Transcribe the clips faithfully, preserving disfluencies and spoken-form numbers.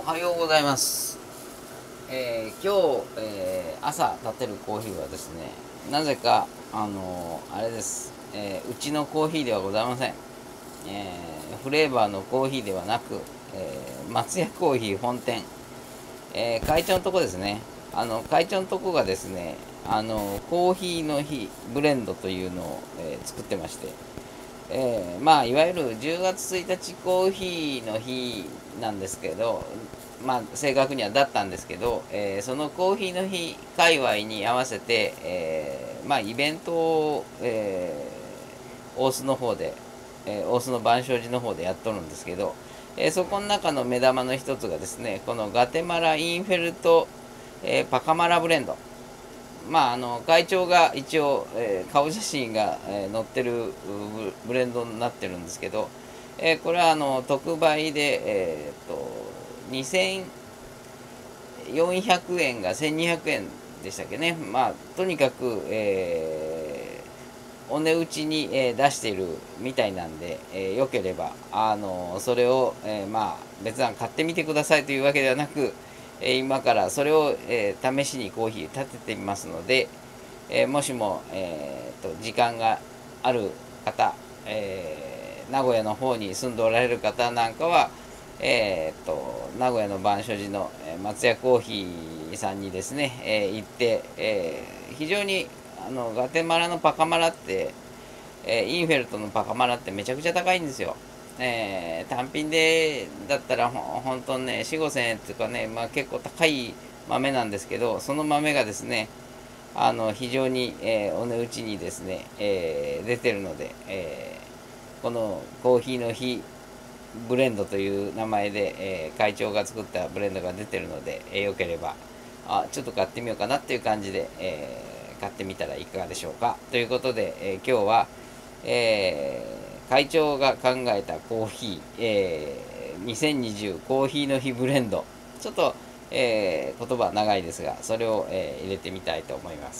はようございます。えー、今日、えー、朝立てるコーヒーはですね、なぜか、あのー、あれです、えー、うちのコーヒーではございません。えー、フレーバーのコーヒーではなく、えー、松屋コーヒー本店、えー、会長のとこですね。あの、会長のとこがですね、あのコーヒーの日ブレンドというのを、えー作ってまして、えーまあいわゆるじゅうがつついたちコーヒーの日なんですけど、まあ正確にはだったんですけど、えーそのコーヒーの日界隈に合わせて、えーまあイベントを、えー大須の方で、えー大須の万象寺の方でやっとるんですけど、えーそこの中の目玉の一つがですね、このガテマラインフェルト、えーパカマラブレンド。まあ、あの会長が一応、えー顔写真が、えー載ってるブブレンドになってるんですけど、えーこれはあの特売で、えー、とにせんよんひゃくえんがせんにひゃくえんでしたっけね。まあとにかく、えーお値打ちに、えー出しているみたいなんで、えーよければあのそれを、えーまあ別段買ってみてくださいというわけではなく、えー今からそれを、えー試しにコーヒー立ててみますので、えーもしも、えーと時間がある方、えー名古屋の方に住んでおられる方なんかは、えーと名古屋の万象寺のえー松屋コーヒーさんにですね、えー行って、えー非常にあのガテマラのパカマラって、えーインフェルトのパカマラってめちゃくちゃ高いんですよ。えー単品でだったらほほんとねよん、ごせんえんっていうかね、まあ、結構高い豆なんですけど、その豆がですね、あの非常に、えーお値打ちにですね、えー出てるので、えーこのコーヒーの日ブレンドという名前で、えー会長が作ったブレンドが出てるので、えーよければあちょっと買ってみようかなっていう感じで、えー買ってみたらいかがでしょうかということで、えー今日は、えー会長が考えたコーヒー、えーにせんにじゅうコーヒーの日ブレンド、ちょっと、えー言葉長いですがそれを、えー入れてみたいと思います。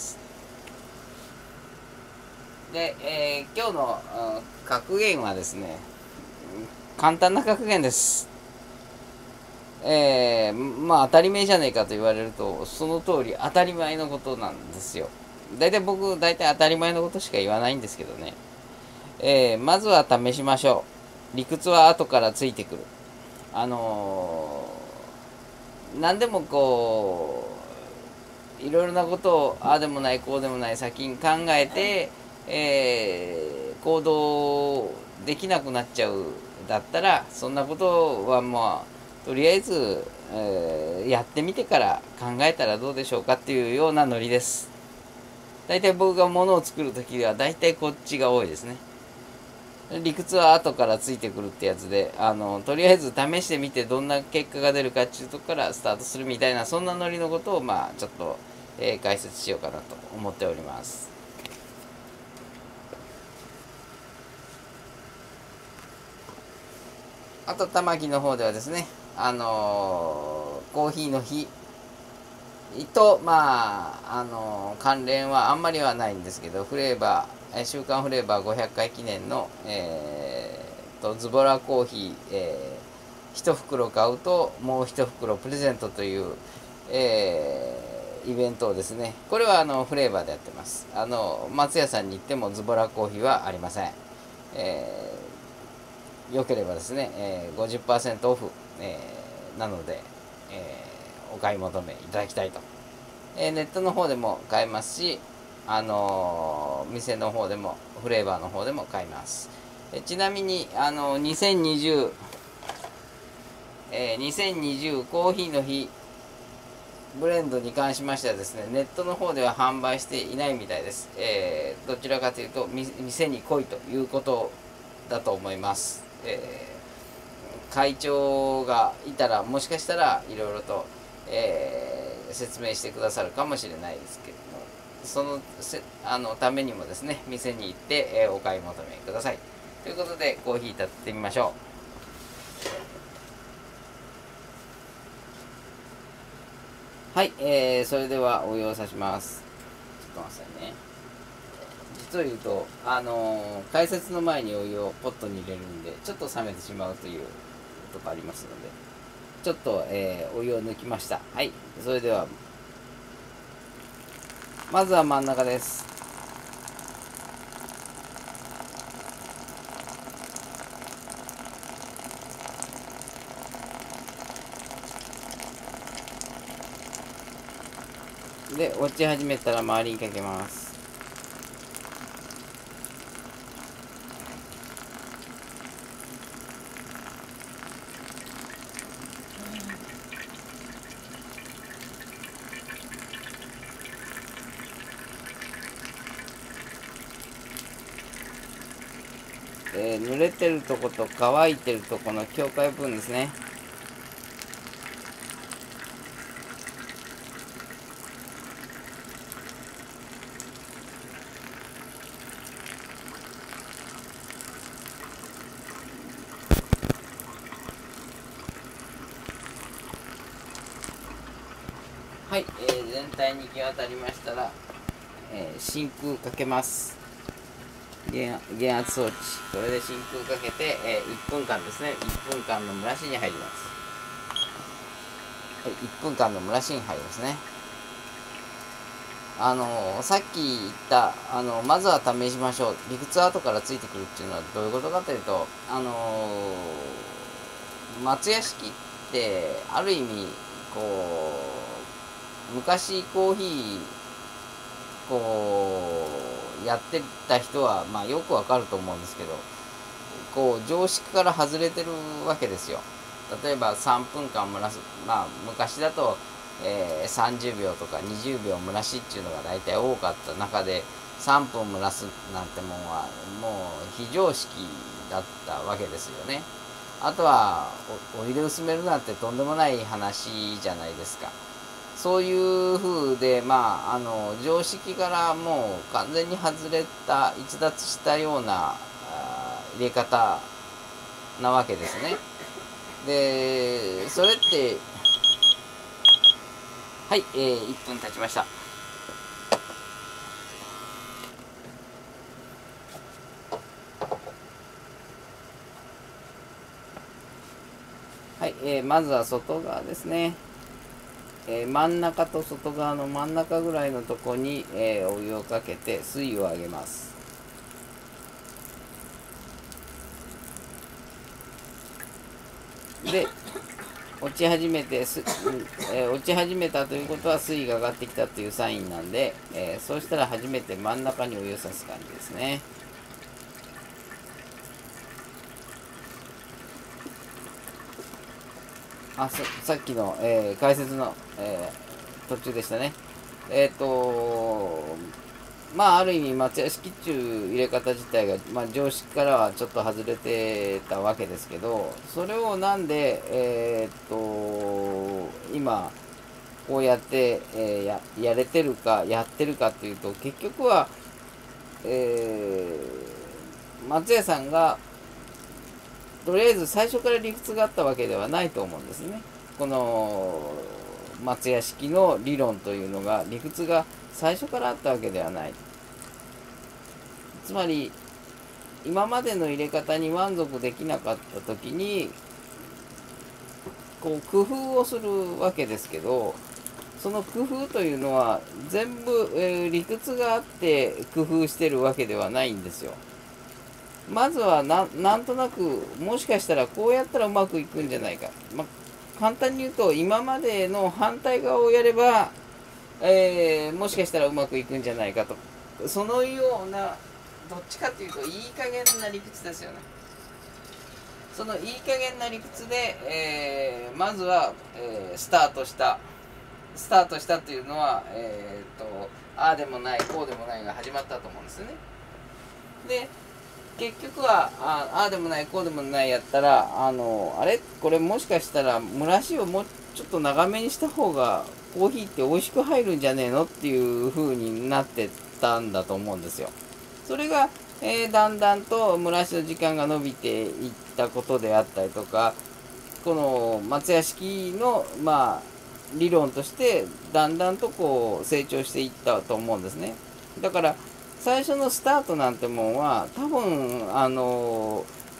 で、えー今日の、うん格言はですね、簡単な格言です。えー、まあ当たり前じゃねえかと言われるとその通り当たり前のことなんですよ。大体僕大体当たり前のことしか言わないんですけどね、えーまずは試しましょう。理屈は後からついてくる。あのー何でもこういろいろなことをああでもないこうでもない先に考えて、えー行動できなくなっちゃうだったら、そんなことはまあとりあえず、えーやってみてから考えたらどうでしょうかっていうようなノリです。大体僕が物を作る時は大体こっちが多いですね。理屈は後からついてくるってやつで、あのとりあえず試してみてどんな結果が出るかっていうとこからスタートするみたいな、そんなノリのことをまあちょっと、えー解説しようかなと思っております。あと玉木の方ではですね、あのーコーヒーの日とまああのー関連はあんまりはないんですけど、フレーバー、えー週刊フレーバーごひゃっかい記念の、えーとズボラコーヒー、えー、いち袋買うともういち袋プレゼントという、えーイベントをですね、これはあのフレーバーでやってます。あの松屋さんに行ってもズボラコーヒーはありません。えー、よければですね、えー、ごじゅっパーセントオフ、えーなので、えーお買い求めいただきたいと。えーネットの方でも買えますし、あのー店の方でもフレーバーの方でも買います。えちなみに、あのーにせんにじゅう、えーにせんにじゅうコーヒーの日ブレンドに関しましてはですね、ネットの方では販売していないみたいです。えーどちらかというと店に来いということだと思います。えー会長がいたらもしかしたらいろいろと、えー説明してくださるかもしれないですけれども、そのせあのためにもですね、店に行って、えーお買い求めくださいということで、コーヒー立ってみましょう。はい、えーそれではお湯を差します。ちょっと待ってくださいね。実を言うと、あのー解説の前にお湯をポットに入れるんでちょっと冷めてしまうということがありますので、 ちょっと、えー、お湯を抜きました。はい、それではまずは真ん中です。で、落ち始めたら周りにかけます。えー、濡れてるとこと乾いてるとこの境界部分ですね。はい、えー、全体に行き渡りましたら、えー、真空かけます。減減圧装置、これで真空かけて、えー、いっぷんかんですね。いっぷんかんの蒸らしに入ります。はい、いっぷんかんの蒸らしに入りますね。あのー、さっき言った、あのー、まずは試しましょう、理屈は後からついてくるっていうのはどういうことかというと、あのー、松屋式ってある意味こう昔コーヒーこうやってた人は、まあ、よくわかると思うんですけど、こう常識から外れてるわけですよ。例えばさんぷんかん蒸らす、まあ昔だと、えー、さんじゅうびょうとかにじゅうびょう蒸らしっていうのが大体多かった中で、さんぷん蒸らすなんてもんはもう非常識だったわけですよね。あとはおお湯で薄めるなんてとんでもない話じゃないですか。そういう風で、まあ、あの常識からもう完全に外れた逸脱したような入れ方なわけですね。でそれってはい、えー、いっぷん経ちました。はい、えー、まずは外側ですね。えー、真ん中と外側の真ん中ぐらいのとこに、えー、お湯をかけて水位を上げます。で落ち始めてす、えー、落ち始めたということは水位が上がってきたというサインなんで、えー、そうしたら初めて真ん中にお湯をさす感じですね。あささっきの、えー、解説の、えー、途中でしたね。えっ、ー、とまあある意味松屋式っていう入れ方自体が、まあ、常識からはちょっと外れてたわけですけど、それをなんでえっ、ー、と今こうやって、えー、ややれてるかやってるかっていうと、結局は、えー、松屋さんがとりあえず最初から理屈があったわけではないと思うんですね。この松屋式の理論というのが理屈が最初からあったわけではない。つまり今までの入れ方に満足できなかった時にこう工夫をするわけですけど、その工夫というのは全部、えー、理屈があって工夫してるわけではないんですよ。まずはななんとなくもしかしたらこうやったらうまくいくんじゃないか、まあ、簡単に言うと今までの反対側をやれば、えー、もしかしたらうまくいくんじゃないかと、そのようなどっちかっていうといい加減な理屈ですよね。そのいい加減な理屈で、えー、まずは、えー、スタートしたスタートしたというのは、えー、とああでもないこうでもないが始まったと思うんですよね。で結局はああでもないこうでもないやったら、あのあれこれもしかしたら蒸らしをもうちょっと長めにした方がコーヒーって美味しく入るんじゃねえのっていう風になってたんだと思うんですよ。それが、えー、だんだんと蒸らしの時間が伸びていったことであったりとか、この松屋式のまあ理論としてだんだんとこう成長していったと思うんですね。だから最初のスタートなんてもんは多分あの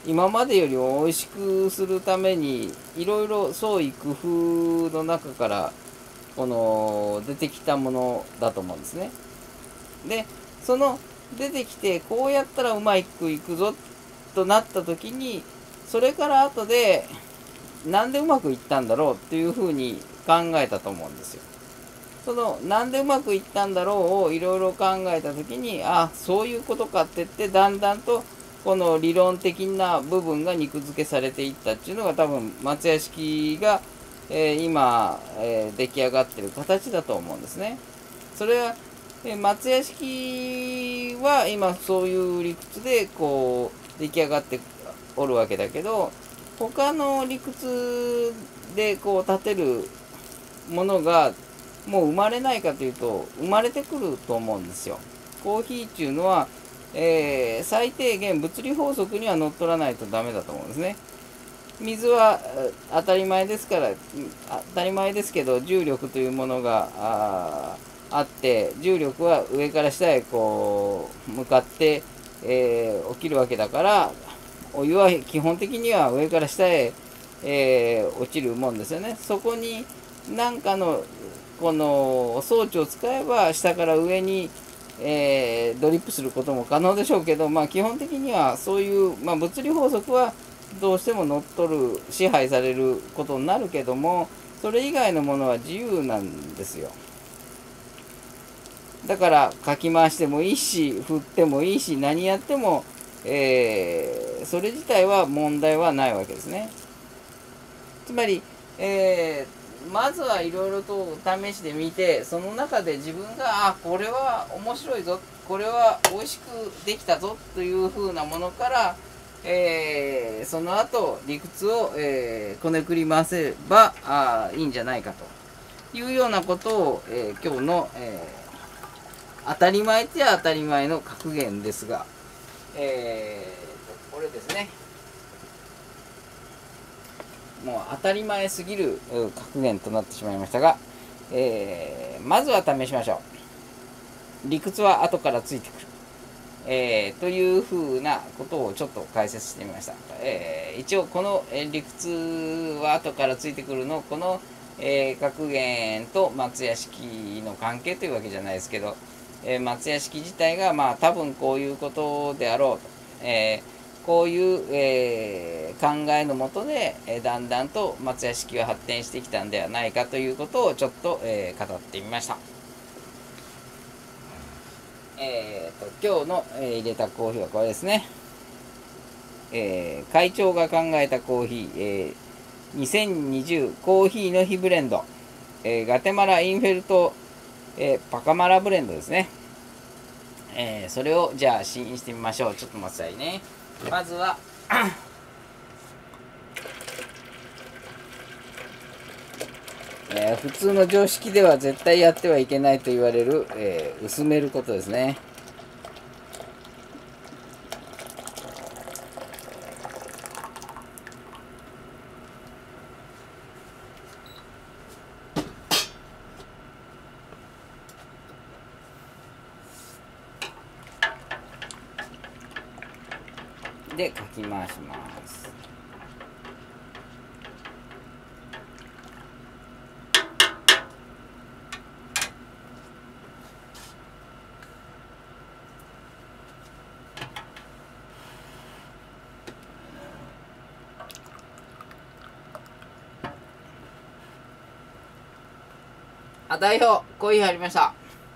今までよりも美味しくするためにいろいろ創意工夫の中からこの出てきたものだと思うんですね。でその出てきてこうやったらうまくいくぞとなった時に、それから後でなんでうまくいったんだろうっていうふうに考えたと思うんですよ。そのなんでうまくいったんだろうをいろいろ考えた時に、あ、そういうことかって言って、だんだんとこの理論的な部分が肉付けされていったっていうのが、多分松屋式が、えー、今、えー、出来上がってる形だと思うんですね。それは、えー、松屋式は今そういう理屈でこう出来上がっておるわけだけど、他の理屈でこう立てるものがもう生まれないかというと、生まれてくると思うんですよ。コーヒーっていうのは、えー、最低限物理法則にはのっとらないとダメだと思うんですね。水は当たり前ですから、当たり前ですけど、重力というものが あ, あって、重力は上から下へこう向かって、えー、起きるわけだから、お湯は基本的には上から下へ、えー、落ちるもんですよね。そこに何かのこの装置を使えば下から上に、えー、ドリップすることも可能でしょうけど、まあ、基本的にはそういう、まあ、物理法則はどうしても乗っ取る、支配されることになるけども、それ以外のものは自由なんですよ。だからかき回してもいいし、振ってもいいし、何やっても、えー、それ自体は問題はないわけですね。つまり、えー、まずはいろいろと試してみて、その中で自分が、あ、これは面白いぞ、これは美味しくできたぞというふうなものから、えー、その後理屈を、えー、こねくり回せばあいいんじゃないかというようなことを、えー、今日の、えー、当たり前っては当たり前の格言ですが、えー、これですね、もう当たり前すぎる格言となってしまいましたが、えー、まずは試しましょう。理屈は後からついてくる。えー、というふうなことをちょっと解説してみました。えー、一応この理屈は後からついてくるの、この、えー、格言と松屋式の関係というわけじゃないですけど、えー、松屋式自体がまあ多分こういうことであろうと、えー、こういう、えー、考えのもとで、えー、だんだんと松屋式は発展してきたんではないかということをちょっと、えー、語ってみました。えー、と今日の、えー、入れたコーヒーはこれですね。えー、会長が考えたコーヒー、えー、にせんにじゅうコーヒーの日ブレンド、えー、ガテマラインフェルト、えー、パカマラブレンドですね。えー、それをじゃあ試飲してみましょう。ちょっと待ってくださいね。まずはえー、普通の常識では絶対やってはいけないと言われる、えー、薄めることですね。でかき回します。あ、代表コーヒー入りました。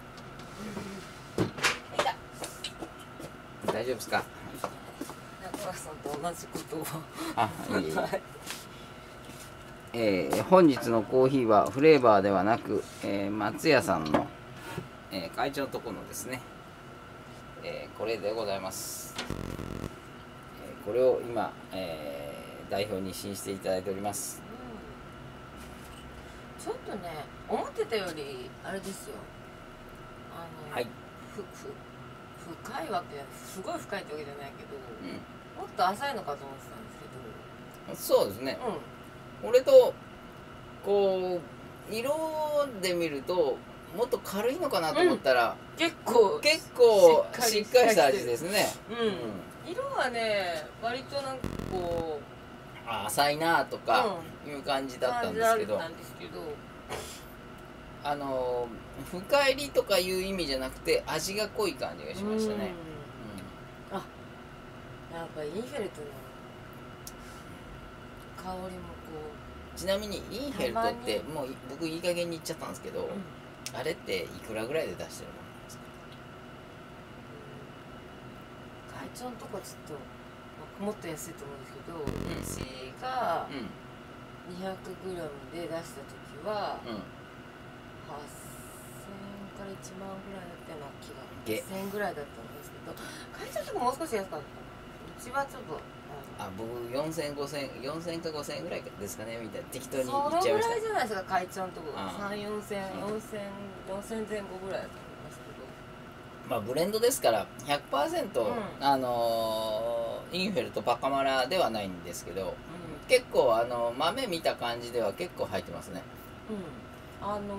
大丈夫ですか。 中川さんと同じことを。 あ、いい。えー、本日のコーヒーはフレーバーではなく、えー、松屋さんの、えー、会長のところのですね、えー、これでございます。えー、これを今、えー、代表に試飲していただいております。 うん、ちょっとね、思ってたよりあれですよ。あの、はい、ふふ深いわけすごい深いってわけじゃないけど、うん、もっと浅いのかと思ってたんですけど。そうですね。うん、俺とこう色で見るともっと軽いのかなと思ったら、 うん、結構結構しっかりした味ですね。 うん、うん、 色はね割となんかこうあ浅いなとかうんいう感じだったんですけど、 感じなんですけどあの深入りとかいう意味じゃなくて味が濃い感じがしましたね。 うんあやっぱインフェルトの香りもこちなみにインフェルトってもう僕いい加減に言っちゃったんですけど、 う、うんあれっていくらぐらいで出してるものなんですか？ 会長のとこちょっともっと安いと思うんですけど、うちがうんにひゃくグラムで出した時はうんはっせんえんからいちまんぐらいだったような気がげせんえんぐらいだったんですけど、会長のとこもう少し安かった。うちはちょっとあ僕よんせんごせんよんせんかごせんえんぐらいですかねみたいな適当に言そのぐっちゃいました。 らいじゃないですか、会長のとこああさん、よんせん、よんせん、よんせんぜん後ぐらいだと思いますけど、 まあブレンドですから ひゃくパーセント、 うんあのーインフェルトパカマラではないんですけど、 う結構あの豆見た感じでは結構入ってますね。 ん、うん、あの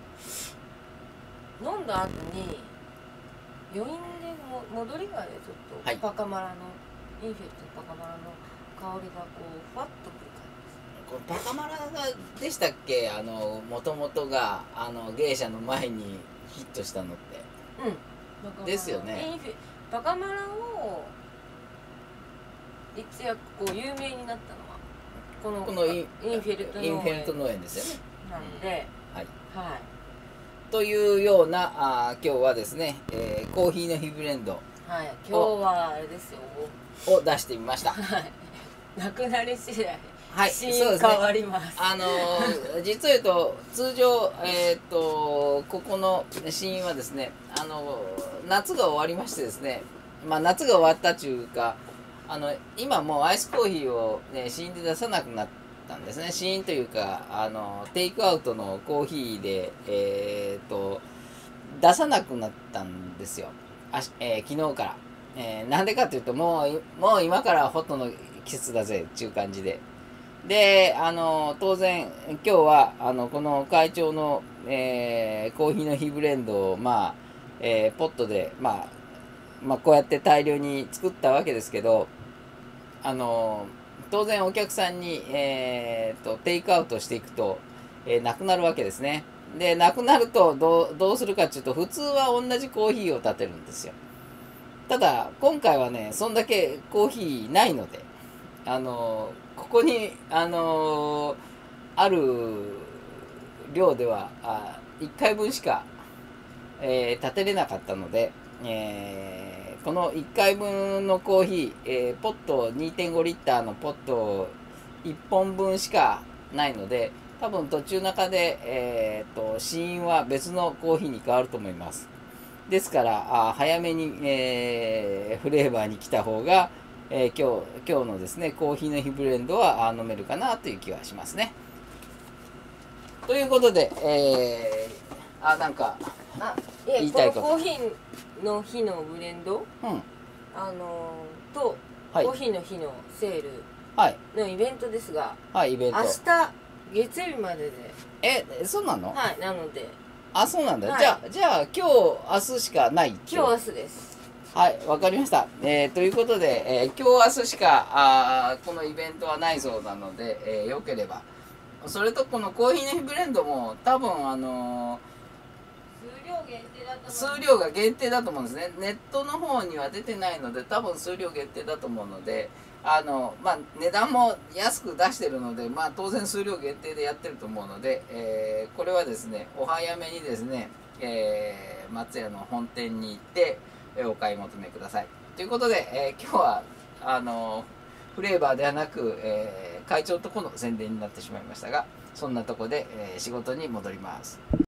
ー飲んだ後に余韻でも戻りがでちょっと、 はいパカマラのインフェルトパカマラの香りがこうふわっとくる感このパカマラがでしたっけ、あの元々があの芸者の前にヒットしたのって。 じです。うん、 ですよねインフェパカマラを一躍こう有名になったのはこのこのインインフェルト農園インフェルト農園ですよね。 なんで、 はい、 はいというようなあ今日はですね、えーコーヒーの日ブレンドはい、今日はあれですよ。 を出してみました。 はい。なくなり次第、 はい、 シーンそうですね。 変わります。 あのー実を言うと通常、えー、とここの試飲はですね、あのー夏が終わりましてですね、まあ、夏が終わったというか、あの今もうアイスコーヒーを、ね、試飲で出さなくなったんですね。試飲というか、あのテイクアウトのコーヒーで、えー、と出さなくなったんですよ、あし、えー昨日から。えーなんでかというと、もうもう今からホットの季節だぜっていう感じで。で、あの、当然、今日は、あの、この会長の、えーコーヒーの日ブレンドを、まあ、えーポットで、まあ、まあ、こうやって大量に作ったわけですけど、あの、当然お客さんに、えーと、テイクアウトしていくと、えーなくなるわけですね。で、なくなると、どう、どうするかっていうと、普通は同じコーヒーを立てるんですよ。ただ、今回はね、そんだけコーヒーないので、あのここにあのある量ではあいっかいぶんしか、えー立てれなかったので、えーこのいっかいぶんのコーヒー、えーポット にてんごリッターのポットいっぽんぶんしかないので、多分途中中で、えー、と試飲は別のコーヒーに変わると思います。ですからあ早めに、えーフレーバーに来た方が、えー今日今日のですねコーヒーの日ブレンドはあ飲めるかなという気はしますね。ということで、えー、あなんかあ、いえ、 言いたいことこのコーヒーの日のブレンド、 うんあのーと、 はいコーヒーの日のセールはいのイベントですが、 はいイベント明日月曜日までで、 えそうなの、 はい、なのであそうなんだ、 はいじゃあじゃあ今日明日しかないっていう今日明日です。 はいわかりました、えーということで、えー今日明日しかあーこのイベントはないそうなので、えーよければそれとこのコーヒーの日ブレンドも多分あの数量限定だとー思う。 数量が限定だと思うんですね。ネットの方には出てないので多分数量限定だと思うので、あのまあ値段も安く出してるので、まあ当然数量限定でやってると思うので、えーこれはですねお早めにですね、えー松屋の本店に行ってえーお買い求めくださいということで、えー今日はあのフレーバーではなく、えー会長とこの宣伝になってしまいましたが、そんなとこで、えー仕事に戻ります。